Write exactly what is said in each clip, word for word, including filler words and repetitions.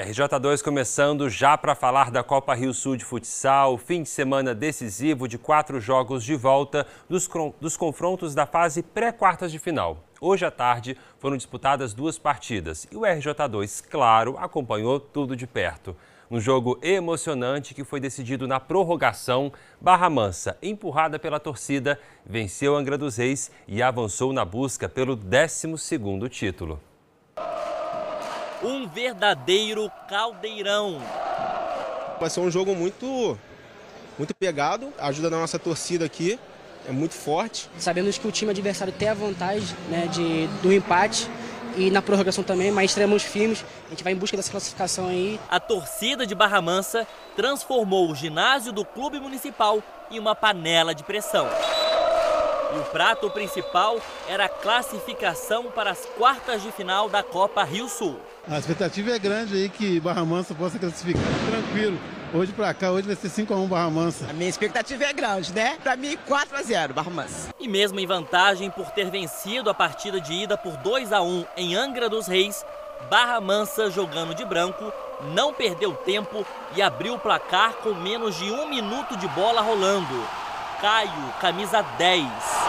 R J dois começando já para falar da Copa Rio Sul de Futsal, fim de semana decisivo de quatro jogos de volta dos, dos confrontos da fase pré-quartas de final. Hoje à tarde foram disputadas duas partidas e o R J dois, claro, acompanhou tudo de perto. Um jogo emocionante que foi decidido na prorrogação, Barra Mansa, empurrada pela torcida, venceu Angra dos Reis e avançou na busca pelo décimo segundo título. Um verdadeiro caldeirão. Vai ser um jogo muito, muito pegado, a ajuda da nossa torcida aqui é muito forte. Sabemos que o time adversário tem a vantagem, né, de, do empate e na prorrogação também, mas estaremos firmes, a gente vai em busca dessa classificação aí. A torcida de Barra Mansa transformou o ginásio do clube municipal em uma panela de pressão. E o prato principal era a classificação para as quartas de final da Copa Rio Sul. A expectativa é grande aí que Barra Mansa possa classificar tranquilo. Hoje pra cá, hoje vai ser cinco a um Barra Mansa. A minha expectativa é grande, né? Pra mim, quatro a zero Barra Mansa. E mesmo em vantagem por ter vencido a partida de ida por dois a um em Angra dos Reis, Barra Mansa, jogando de branco, não perdeu tempo e abriu o placar com menos de um minuto de bola rolando. Caio, camisa dez.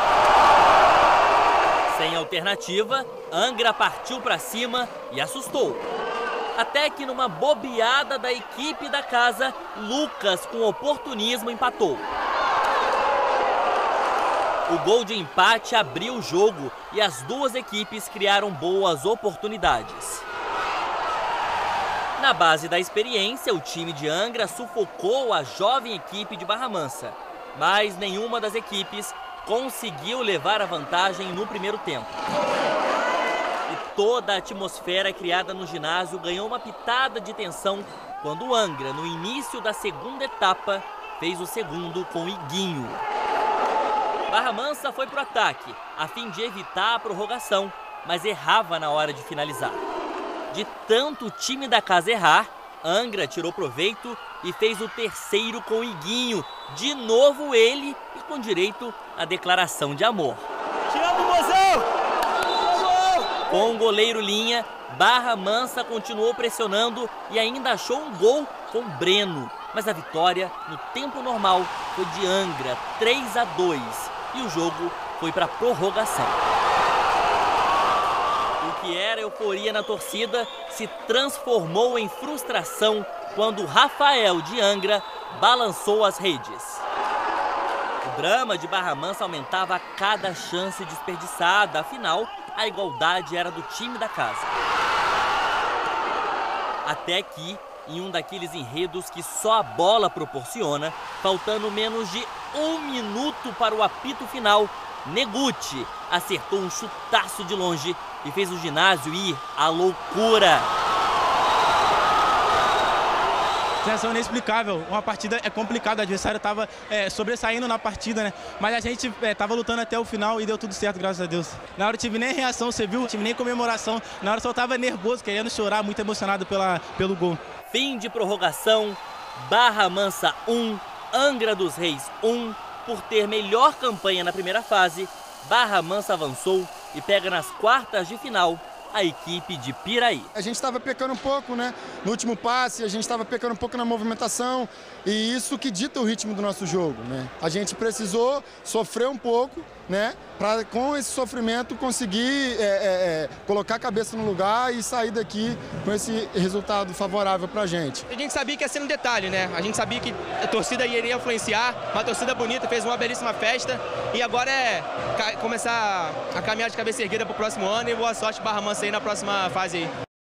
Sem alternativa, Angra partiu para cima e assustou. Até que numa bobeada da equipe da casa, Lucas, com oportunismo, empatou. O gol de empate abriu o jogo e as duas equipes criaram boas oportunidades. Na base da experiência, o time de Angra sufocou a jovem equipe de Barra Mansa, mas nenhuma das equipes conseguiu levar a vantagem no primeiro tempo. E toda a atmosfera criada no ginásio ganhou uma pitada de tensão quando o Angra, no início da segunda etapa, fez o segundo com Iguinho. Barra Mansa foi para o ataque, a fim de evitar a prorrogação, mas errava na hora de finalizar. De tanto o time da casa errar, Angra tirou proveito e fez o terceiro com Iguinho, de novo ele e com direito à declaração de amor. Te amo, mozão! Com o goleiro Linha, Barra Mansa continuou pressionando e ainda achou um gol com Breno. Mas a vitória, no tempo normal, foi de Angra, três a dois, e o jogo foi para prorrogação. O que era euforia na torcida se transformou em frustração quando Rafael de Angra balançou as redes. O drama de Barra Mansa aumentava a cada chance desperdiçada, afinal, a igualdade era do time da casa. Até que, em um daqueles enredos que só a bola proporciona, faltando menos de um minuto para o apito final, Neguti acertou um chutaço de longe e fez o ginásio ir à loucura. Sensação inexplicável, uma partida é complicada, o adversário estava é, sobressaindo na partida, né? Mas a gente estava é, lutando até o final e deu tudo certo, graças a Deus. Na hora eu tive nem reação, você viu? Tive nem comemoração, na hora eu só estava nervoso, querendo chorar, muito emocionado pela, pelo gol. Fim de prorrogação, Barra Mansa um, Angra dos Reis um. Por ter melhor campanha na primeira fase, Barra Mansa avançou e pega nas quartas de final a equipe de Piraí. A gente estava pecando um pouco, né? No último passe, a gente estava pecando um pouco na movimentação e isso que dita o ritmo do nosso jogo, né? A gente precisou sofrer um pouco, né? Para com esse sofrimento conseguir é, é, é, colocar a cabeça no lugar e sair daqui com esse resultado favorável para a gente. A gente sabia que ia ser um detalhe, né? A gente sabia que a torcida iria influenciar, uma torcida bonita, fez uma belíssima festa e agora é começar a caminhar de cabeça erguida para o próximo ano e boa sorte Barra Mansa aí na próxima fase aí.